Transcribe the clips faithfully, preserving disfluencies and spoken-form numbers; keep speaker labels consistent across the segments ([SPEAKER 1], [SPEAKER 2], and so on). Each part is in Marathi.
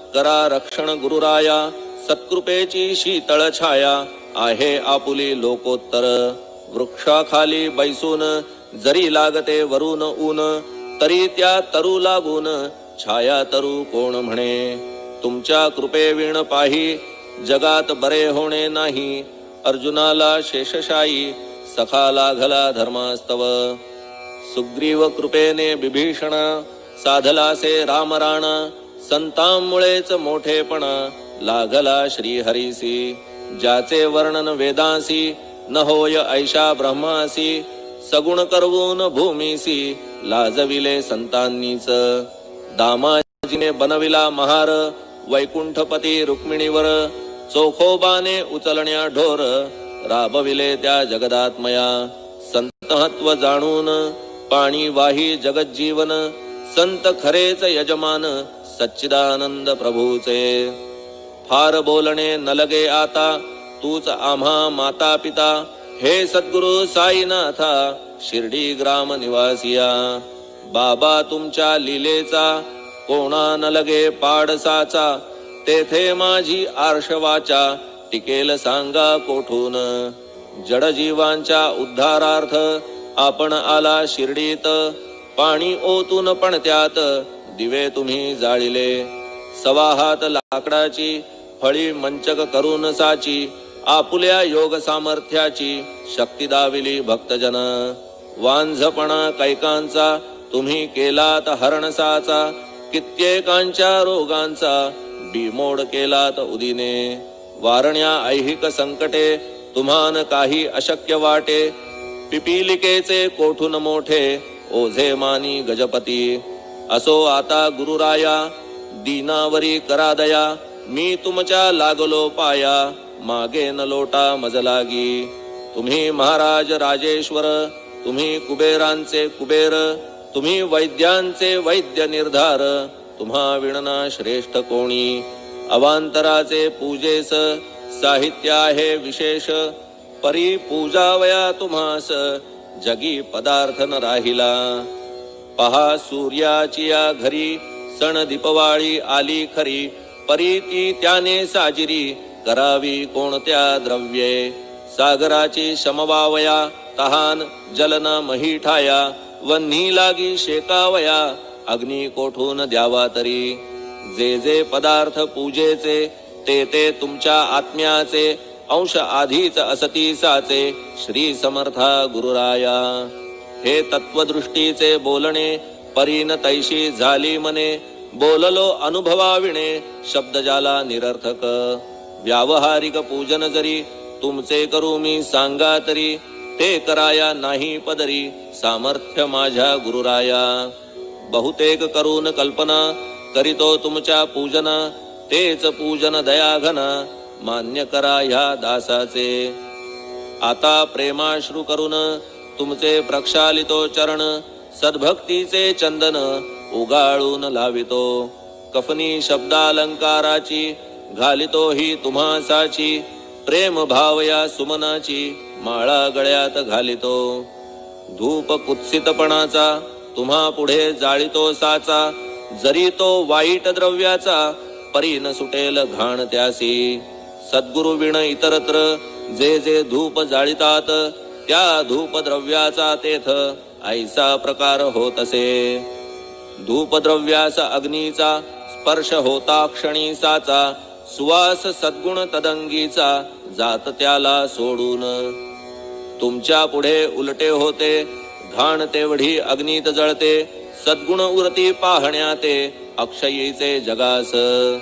[SPEAKER 1] करा रक्षण गुरुराया, सत्कृपेची शीतळ छाया आहे आपुली लोकोत्तर. वृक्षाखाली बैसून जरी लागते वरून ऊन, तरी त्या तरू लागून छाया तरू कोण म्हणे. तुमच्या कृपेविण पाही जगात बरे होणे नाही. अर्जुनाला शेषशायी सखा लागला धर्मास्तव. सुग्रीव कृपेने बिभीषण साधलासे रामराण. संतांमुळेच मोठेपणा लागला श्रीहरीसी. ज्याचे वर्णन वेदांसी न होय ऐशा ब्रह्मासी. सगुण करवून भूमीसी लाजविले संतांनीच. दामाजीने बनविला महार वैकुंठपती रुक्मिणीवर. चोखोबाने उचलण्या ढोर राबविले त्या जगदात्मया. संतहत्व जाणून पाणी वाही जगज्जीवन. संत खरेच यजमान सच्चिदानंद प्रभूचे. फार बोलणे न लगे आता तूच आम्हा माता पिता. हे सद्गुरु साईनाथा शिर्डी ग्राम निवासिया. बाबा तुमच्या लीलेचा कोणा न लगे पाडसाचा. तेथे माझी आर्षवाचा टिकेल सांगा कोठून. जडजीवांच्या उद्धारार्थ आपण आला शिर्डीत. पाणी ओतून पण त्यात दिवे तुम्ही जाळिले. सवा हात लाकडाची फळी मंचक करून साची. आपुल्या योग सामर्थ्याची शक्ती दाविली भक्तजन. वांझपणा कैकांचा तुम्ही केलात हरणसाचा. कित्येकांच्या रोगांचा बिमोड केलात उदिने. वारण्या ऐहिक संकटे तुम्हान काही अशक्य वाटे. पिपीलिकेचे कोठून मोठे ओझे मानी गजपती. असो आता गुरुराया दीनावरी करा दया. मी तुमच्या लागलो पाया मागे न लोटा मजलागी. तुम्ही महाराज राजेश्वर तुम्ही कुबेरांचे कुबेर. तुम्ही वैद्यांचे वैद्य निर्धार. तुम्हा विणना श्रेष्ठ कोणी. अवांतराचे पूजेस साहित्य आहे विशेष. परी पूजावया तुम्हास जगी पदार्थ न राहिला. पहा सूर्याची या घरी सण दीपवाळी आली खरी. परी ती त्याने साजिरी करावी कोणत्या द्रव्ये. सागराची शमवावया तहान जलन मही ठाया. वन्ही लागी शेकावया अग्नी कोठून द्यावा तरी. जे जे पदार्थ पूजेचे ते ते तुमच्या आत्म्याचे. अंश आधीच असती साचे श्री समर्था गुरुराया. हे तत्वदृष्टीचे बोलणे परीन तैशी झाली मने. बोललो अनुभवाविणे शब्द जाला निरर्थक. व्यावहारिक पूजन जरी तुमचे करू मी सांगा तरी. ते कराया नाही पदरी सामर्थ्य माझ्या गुरुराया. बहुतेक करून कल्पना करीतो तुमच्या पूजन. तेच पूजन दयाघन मान्य करा ह्या दासाचे. आता प्रेमाश्रू करून तुमचे प्रक्षालितो चरण. सद्भक्तीचे चंदन उगाळून लावितो. कफनी शब्दालंकाराची घालितो ही तुम्हासाची. प्रेम भाव या सुमनाची माळा गळ्यात घालितो. धूप कुत्सितपणाचा तुम्हा पुढे जाळितो साचा. जरी तो वाईट द्रव्याचा परी न सुटेल घाण त्यासी. सद्गुरु विण इतरत्र जे जे धूप जाळितात. त्या धूप द्रव्याचा तेथ ऐसा प्रकार होत असे. धूप द्रव्यास अग्नीचा स्पर्श होता क्षणी साचा. सुवास सद्गुण तदंगीचा जात त्याला सोडून. तुमच्या पुढे उलटे होते घाण तेवढी अग्नीत जळते. सद्गुण उरती पाहण्या ते अक्षयीचे जगास.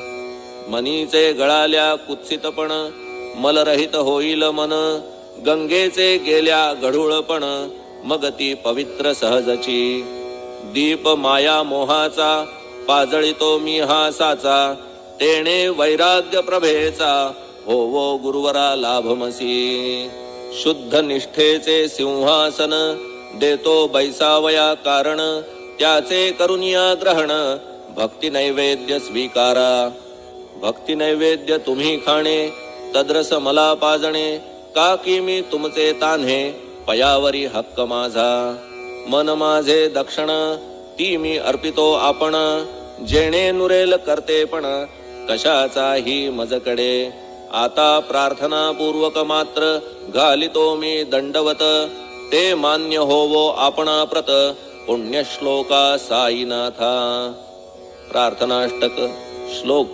[SPEAKER 1] मनीचे गळाल्या कुत्सितपण मलरहित होईल मन. गंगेचे गेल्या गढूळपण मग ती पवित्र सहजची. दीप माया मोहाचा पाजळितो मी हा साचा. तेणे वैराग्य प्रभेचा होवो गुरुवरा लाभमसी. शुद्ध निष्ठेचे सिंहासन देतो बैसावया कारण. त्याचे करुनिया ग्रहण भक्ती नैवेद्य स्वीकारा. भक्ती नैवेद्य तुम्ही खाणे तद्रस मला पाजणे. का की मी तुमचे तान्हे पयावरी हक्क माझा. मन माझे दक्षिण ती मी अर्पितो आपण. जेणे नुरेल करते पण कशाचाही मजकडे. आता प्रार्थना पूर्वक मात्र घालितो मी दंडवत. ते मान्य होवो आपणा प्रत पुण्यश्लोका साईनाथा. प्रार्थनाष्टक. श्लोक.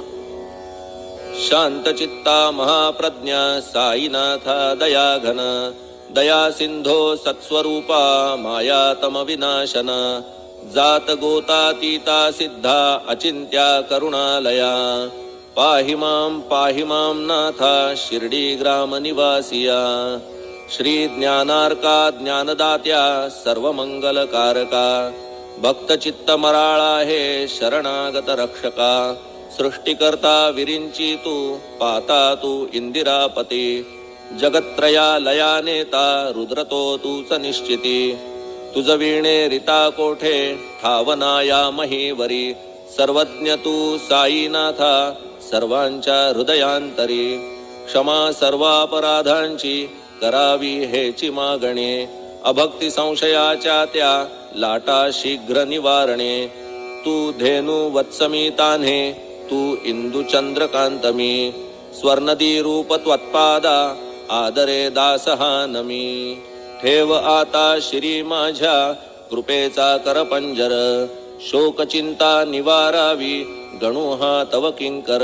[SPEAKER 1] शांतचित्ता महाप्रज्ञा साईनाथा दयाघन. दया सिंधो सत्स्वरूपा मायातम विनाशन. जात गोतातीता सिद्धा अचिंत्या करुणालया. पाहि मां पाहि मां नाथा शिर्डी ग्राम निवासिया. श्री ज्ञानार्का ज्ञानदात्या सर्वमंगलकारका. भक्तचित्त मराळा हे शरणागत रक्षका. सृष्टिकर्ता विरिंची तू पाता तू इंदिरापती. जगत्त्रया लया नेता रुद्रतो तूच निश्चिती. तुझ वीणे रिता कोठे ठावना या महीवरी. सर्वज्ञ तू साईनाथा सर्वांच्या हृदयांतरी. क्षमा सर्वापराधांची करावी हेची मागणे. अभक्ती संशयाच्या त्या लाटा शीघ्र निवारणे. तू धेनु वत्समी तान्हे तू इंदू चंद्रकांतमी. स्वर्णदी रूप त्वत्पादा आदरे दासहा नमी. ठेव आता श्री माझ्या कृपेचा करपंजर. शोकचिंता निवारावी गणू हा तव किंकर.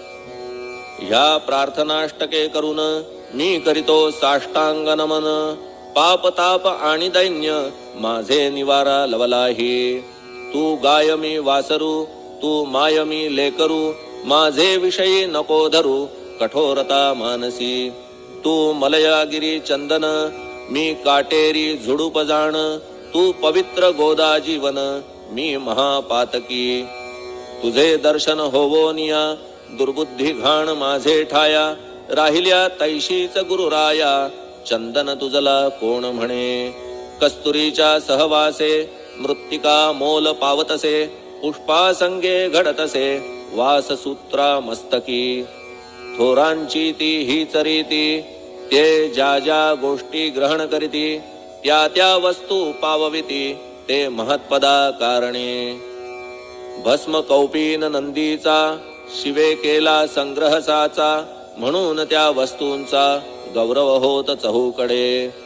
[SPEAKER 1] ह्या प्रार्थनाष्टके करून मी करीतो साष्टांग नमन. पाप ताप आणि दैन्य माझे निवारा लवलाही. तू गाय मी वासरू तू माय मी लेकरू. माझे विषयी नको धरू कठोरता मानसी. तू मलयागिरी चंदन मी काटेरी झुडूप जाण. तू पवित्र गोदा जीवन मी महापातकी. तुझे दर्शन होवोनिया दुर्बुद्धी घाण माझे ठाया. राहिल्या तैशीच गुरुराया चंदन तुझला कोण म्हणे. कस्तुरीच्या सहवासे मृत्तिका मोल पावतसे. पुष्पासंगे घडतसे वाससूत्रा मस्तकी. थोरांची ती हीच रीती ते ज्या ज्या गोष्टी ग्रहण करीती. त्या त्या वस्तू पावविती ते महत्पदा कारणे. भस्म कौपीन नंदीचा शिवे केला संग्रह साचा. म्हणून त्या वस्तूंचा गौरव होत चहूकडे.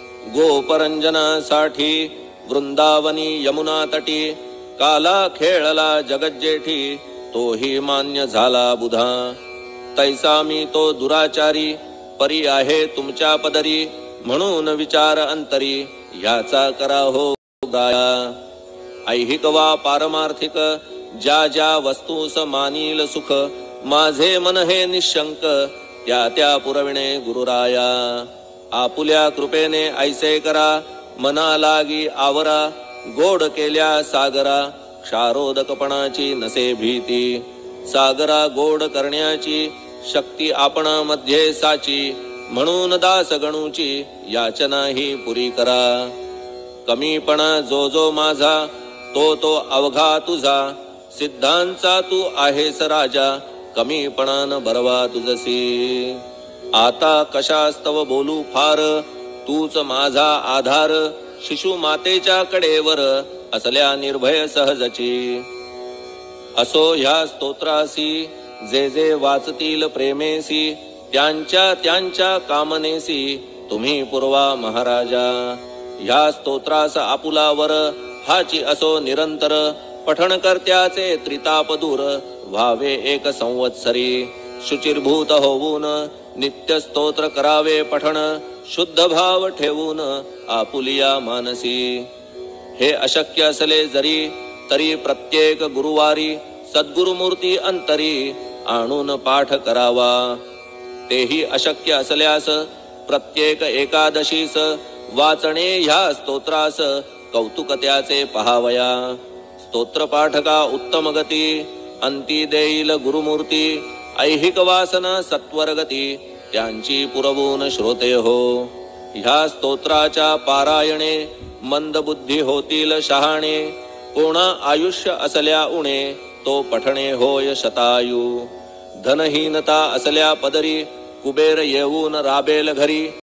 [SPEAKER 1] गोपरंजनासाठी वृंदावनी यमुना तटी. काला खेळला जगज्जेठी तोही मान्य झाला बुधा. तैसा मी तो दुराचारी परी आहे तुमच्या पदरी. म्हणून विचार अंतरी ह्याचा करा हो गाया. ऐहिक वा पारमार्थिक ज्या ज्या वस्तूस मानील सुख. माझे मन हे निशंक त्या त्या पुरविणे गुरुराया. आपुल्या कृपेने ऐसे करा मना लागी आवरा. गोड केल्या सागरा क्षारोदकपणाची नसे भीती. सागरा गोड करण्याची शक्ती आपणामध्ये साची. म्हणून दास गणूची याचना ही पुरी करा. कमीपणा जो जो माझा तो तो अवघा तुझा. सिद्धांचा तू आहेस राजा कमीपणान बरवा तुझसी. आता कशास्तव बोलू फार तूच माझा आधार. शिशु मातेच्या कडेवर असल्या निर्भय सहजची. असो ह्या स्तोत्रासी जे जे वाचतील प्रेमेसी. त्यांच्या त्यांच्या कामनेसी तुम्ही पुरवा महाराजा. ह्या स्तोत्रास आपुलावर हाची असो निरंतर. पठण करत्याचे त्रिताप दूर व्हावे एक संवत्सरी. शुचिर्भूत होऊन नित्य स्तोत्र करावे पठण. शुद्ध भाव ठेवून आपुलिया मानसी. हे अशक्य असले जरी तरी प्रत्येक गुरुवारी सद्गुरुमूर्ती अंतरी आणून पाठ करावा. तेही अशक्य असल्यास प्रत्येक एकादशीस वाचणे ह्या स्तोत्रास कौतुक त्याचे पहावया. स्तोत्र पाठका उत्तम गती अंती देईल गुरुमूर्ती. ऐहिक वासना सत्वरगती त्यांची पुरवून श्रोते हो. ह्या स्तोत्राच्या पारायणे मंद बुद्धी होतील शहाणे. कोणा आयुष्य असल्या उणे तो पठणे होय शतायू. धनहीनता असल्या पदरी कुबेर येऊन राबेल घरी.